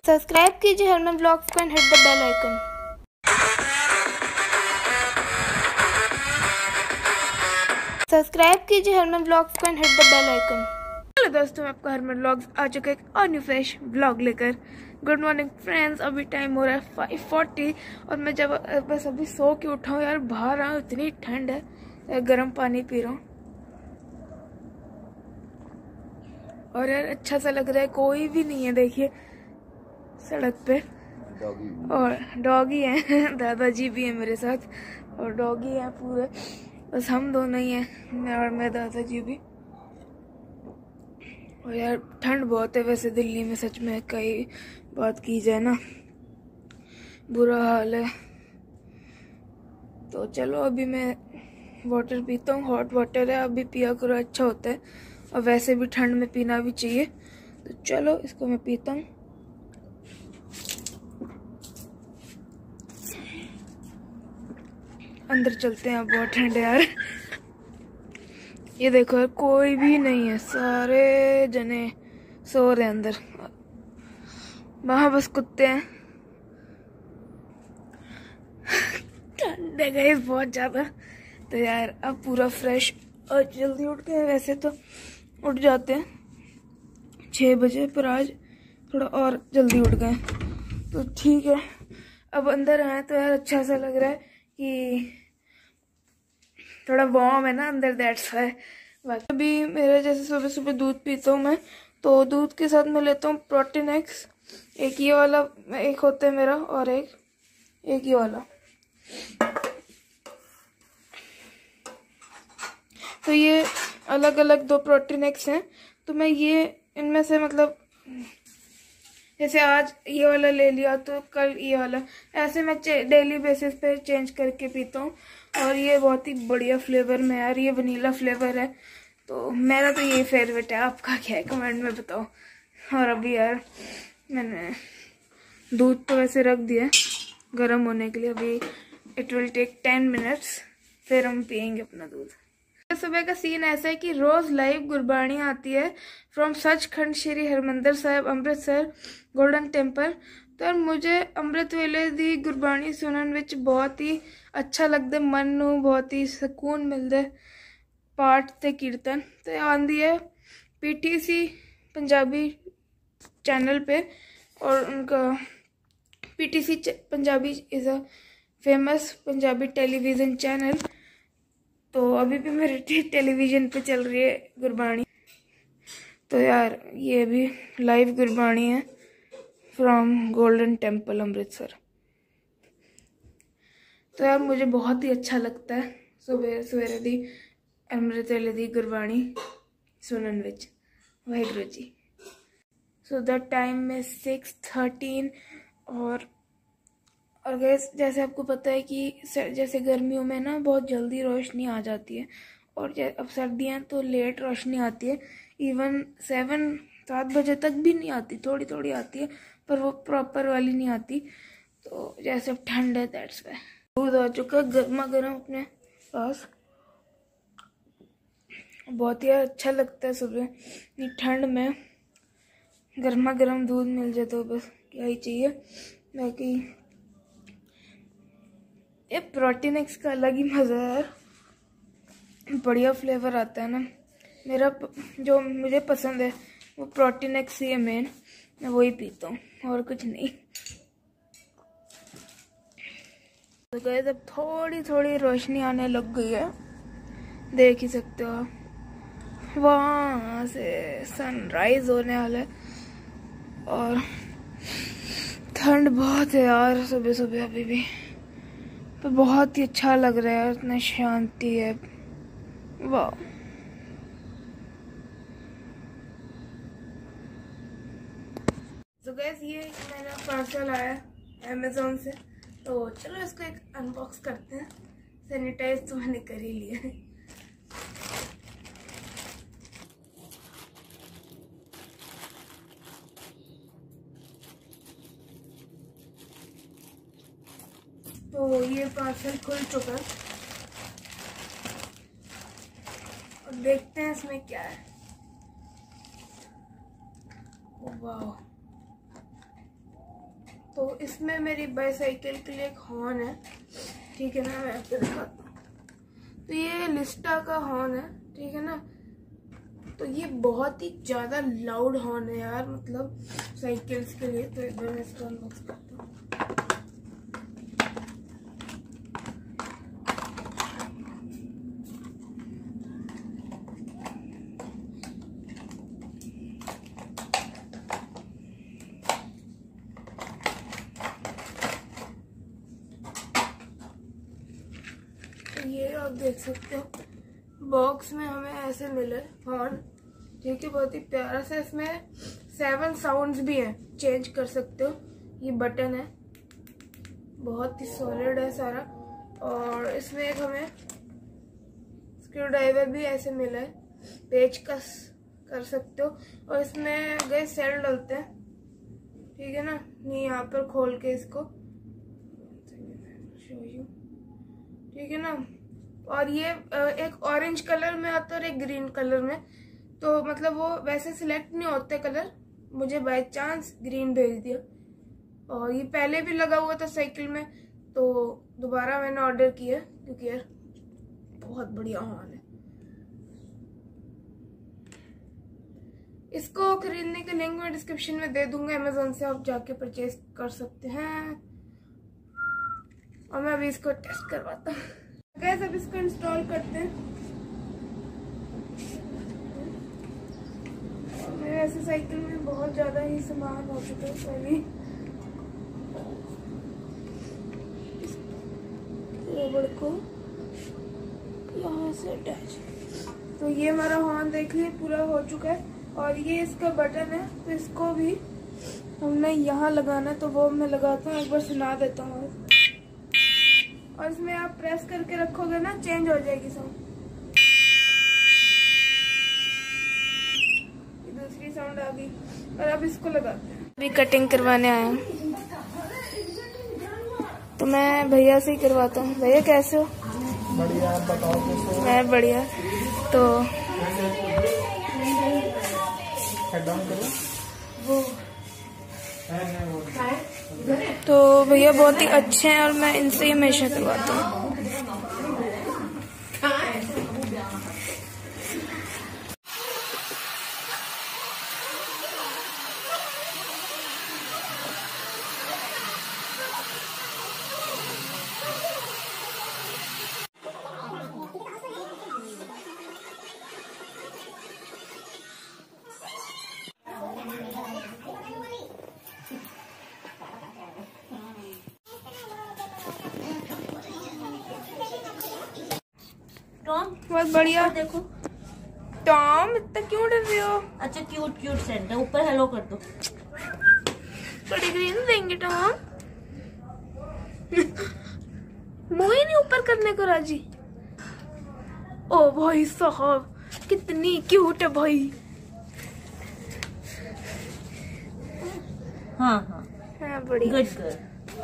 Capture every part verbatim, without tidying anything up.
Subscribe कीजिए Harman blogs को and hit the bell icon. Subscribe कीजिए हरमन ब्लॉग्स को and hit the bell icon. Hello दोस्तों, आपका हरमन ब्लॉग्स आ चुका है एक और न्यू फ्रेश ब्लॉग लेकर। गुड मॉर्निंग फ्रेंड्स, अभी टाइम हो रहा है फाइव फोर्टी और मैं जब बस अभी सो के उठा हूँ यार, बाहर आऊँ इतनी ठंड है, गर्म पानी पी रहा हूँ और यार अच्छा सा लग रहा है। कोई भी नहीं है देखिए सड़क पे, और डॉगी है दादाजी भी है मेरे साथ और डॉगी है पूरे, बस हम दोनों ही हैं, मैं और मैं दादाजी भी। और यार ठंड बहुत है वैसे दिल्ली में, सच में कई बात की जाए ना बुरा हाल है। तो चलो अभी मैं वाटर पीता हूँ, हॉट वाटर है, अभी पिया करो अच्छा होता है और वैसे भी ठंड में पीना भी चाहिए। तो चलो इसको मैं पीता हूँ। अंदर चलते हैं, अब बहुत ठंड है यार। ये देखो यार, कोई भी नहीं है, सारे जने सो रहे हैं अंदर, वहां बस कुत्ते हैं। ठंड है गाइस बहुत ज्यादा। तो यार अब पूरा फ्रेश और जल्दी उठ गए, वैसे तो उठ जाते हैं छः बजे पर आज थोड़ा और जल्दी उठ गए तो ठीक है। अब अंदर आए तो यार अच्छा सा लग रहा है कि थोड़ा वार्म है ना अंदर, दैट्स व्हाई। बाकी अभी मेरा जैसे सुबह सुबह दूध पीता हूँ मैं, तो दूध के साथ मैं लेता हूँ प्रोटीन एक्स, एक ये वाला एक होता है मेरा और एक एक ये वाला। तो ये अलग अलग दो प्रोटीन एक्स हैं, तो मैं ये इनमें से मतलब जैसे आज ये वाला ले लिया तो कल ये वाला, ऐसे मैं डेली बेसिस पे चेंज करके पीता हूँ। और ये बहुत ही बढ़िया फ्लेवर में यार, ये वनीला फ्लेवर है, तो मेरा तो ये फेवरेट है। आपका क्या है कमेंट में बताओ। और अभी यार मैंने दूध तो वैसे रख दिया गर्म होने के लिए, अभी it will take ten minutes, फिर हम पियेंगे अपना दूध। सुबह का सीन ऐसा है कि रोज लाइव गुरबाणी आती है from Sachkhand Shri Harmandir Sahib Amritsar golden temple. तो मुझे अमृत वेले दी गुरबाणी सुनन विच बहुत ही अच्छा लगता, मन नू बहुत ही सुकून मिलता है। पाठ ते कीर्तन तो आंदी है पीटीसी पंजाबी चैनल पे, और उनका PTC Punjabi is a famous Punjabi television channel. तो अभी भी मेरे टेलीविज़न पे चल रही है गुरबाणी। तो यार ये भी लाइव गुरबाणी है फ्रॉम गोल्डन टेम्पल अमृतसर। तो यार मुझे बहुत ही अच्छा लगता है सुबह सवेरे दी अमृत वेले दी गुरबाणी सुनन विच। Waheguru ji. So the time में सिक्स थर्टीन और और गैस जैसे आपको पता है कि जैसे गर्मियों में ना बहुत जल्दी रोशनी आ जाती है, और अब सर्दियाँ तो लेट रोशनी आती है, इवन सेवन सात बजे तक भी नहीं आती, थोड़ी थोड़ी आती है पर वो प्रॉपर वाली नहीं आती। तो जैसे अब ठंड है दैट्स व्हाई दूध आ चुका गर्मा गर्म अपने पास। बहुत ही अच्छा लगता है सुबह इतनी ठंड में गर्मा गर्म दूध मिल जाए तो बस क्या ही चाहिए। बाकी ये प्रोटीन एक्स का अलग ही मज़ा है यार, बढ़िया फ्लेवर आता है ना। मेरा जो मुझे पसंद है वो प्रोटीन एक्स ही है मेन, मैं वही पीता हूँ और कुछ नहीं। तो गाइस अब थोड़ी थोड़ी रोशनी आने लग गई है, देख ही सकते हो आप, वहाँ से सनराइज होने वाला है। और ठंड बहुत है यार सुबह सुबह अभी भी, तो बहुत ही अच्छा लग रहा है, इतना शांति है, वाह। तो गैस ये मेरा पार्सल आया अमेज़ॉन से, तो चलो इसको एक अनबॉक्स करते हैं। सैनिटाइज तो मैंने कर ही लिया है। तो ये पार्सल खुल चुका है और देखते हैं इसमें क्या है। वाह तो इसमें मेरी बाईसाइकिल के लिए एक हॉर्न है, ठीक है ना, मैं आपको दिखाता हूँ। तो ये लिस्टा का हॉर्न है, ठीक है ना। तो ये बहुत ही ज़्यादा लाउड हॉर्न है यार, मतलब साइकिल्स के लिए। तो एक बार मैं इसको अनबॉक्स करता हूँ। ये आप देख सकते हो बॉक्स में हमें ऐसे मिले हॉर्न, ठीक है, बहुत ही प्यारा सा। इसमें सेवन साउंड्स भी हैं, चेंज कर सकते हो। ये बटन है, बहुत ही सॉलिड है सारा। और इसमें एक हमें स्क्रू ड्राइवर भी ऐसे मिला है, पेचकस कर सकते हो। और इसमें गए सेल डलते हैं, ठीक है ना। नहीं, यहाँ पर खोल के इसको शो यू, ठीक है ना। और ये एक ऑरेंज कलर में आता है और एक ग्रीन कलर में। तो मतलब वो वैसे सिलेक्ट नहीं होते कलर, मुझे बाय चांस ग्रीन भेज दिया। और ये पहले भी लगा हुआ था साइकिल में, तो दोबारा मैंने ऑर्डर किया क्योंकि यार बहुत बढ़िया हॉर्न है। इसको खरीदने का लिंक मैं डिस्क्रिप्शन में दे दूंगा, अमेजोन से आप जाके परचेज कर सकते हैं। और मैं अभी इसको टेस्ट करवाता हूँ। गैस अब इसको इंस्टॉल करते हैं। मेरे ऐसे साइकिल में बहुत ज्यादा ही सामान हो चुका है पहले। रबड़ को यहाँ से अटैच। तो ये हमारा हॉर्न देख लिया पूरा हो चुका है। और ये इसका बटन है, तो इसको भी हमने यहाँ लगाना है। तो वो मैं लगाता हूँ, एक बार सुना देता हूँ। और इसमें आप प्रेस करके रखोगे ना, चेंज हो जाएगी साउंड। ये दूसरी साउंड आ गई। और अब इसको लगाते हैं। अभी कटिंग करवाने आया हूँ, तो मैं भैया से ही करवाता हूँ। भैया कैसे हो? बढ़िया, आप बताओ कैसे हो? मैं बढ़िया। तो वो तो भैया बहुत ही अच्छे हैं और मैं इनसे ही हमेशा करवाता हूँ। टॉम बहुत बढ़िया। देखो टॉम इतना क्यों डर रहे हो? अच्छा क्यूट क्यूट सेंट है, ऊपर हेलो कर दो। बड़ी ग्रीन देंगे टॉम। मुंह ही नहीं ऊपर करने को राजी। ओ भाई साहब कितनी क्यूट है भाई। हाँ हाँ हाँ बढ़िया। Good good.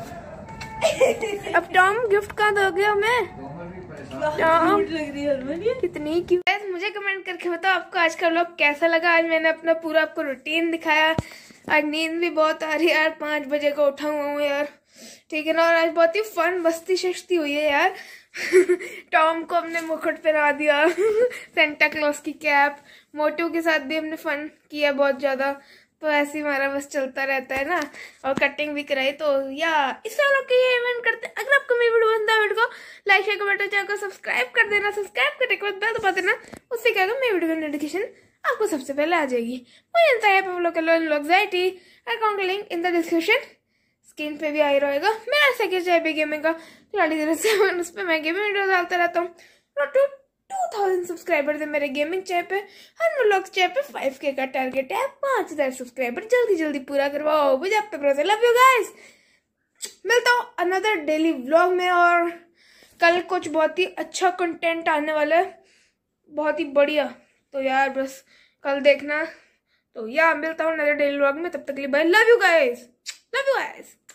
अब टॉम गिफ्ट कहाँ दोगे हमें? टॉम लग रही है कितनी क्यूट। मुझे कमेंट करके बताओ आपको आज का व्लॉग कैसा लगा। आज मैंने अपना पूरा आपको रूटीन दिखाया। आज नींद भी बहुत आ रही है यार, पाँच बजे का उठा हुआ हूँ यार, ठीक है ना। और आज बहुत ही फन मस्ती शस्ती हुई है यार। टॉम को हमने मुकुट पहना दिया, सेंटा क्लॉज की कैप। मोटू के साथ भी हमने फन किया बहुत ज्यादा। तो ऐसे ही हमारा बस चलता रहता है ना। और कटिंग भी कराई। तो या इस वालों के ये इवेंट करते हैं। अगर आपको मेरी वीडियो पसंद है, वीडियो को लाइक शेयर कमेंट और चैनल को सब्सक्राइब कर देना। सब्सक्राइब करने के बाद बेल दबा देना, उससे क्या होगा मेरी वीडियो की नोटिफिकेशन आपको सबसे पहले आ जाएगी। मुझे इंस्टाग्राम पे फॉलो कर लो, एंग्जाइटी अकाउंट का link in the description, screen पे भी आ ही रहेगा। मेरा सेकंड चैनल पे गेमिंग का खिलाड़ी दिनों से उस पर मैं गेमिंग वीडियो डालता रहता हूँ। टू थाउजेंड सब्सक्राइबर थे मेरे गेमिंग चैनल पे। हर व्लॉग चैनल पे फाइव के का टारगेट है। पांच हजार सब्सक्राइबर जल्दी जल्दी पूरा करवाओ मुझे आप पे भरोसा। Love you guys. मिलता हूँ अनदर डेली व्लॉग में। और कल कुछ बहुत ही अच्छा कंटेंट आने वाला है, बहुत ही बढ़िया। तो यार बस कल देखना। तो यार मिलता हूँ अनदर डेली व्लॉग में। तब तक के लिए bye. Love you guys, love you guys.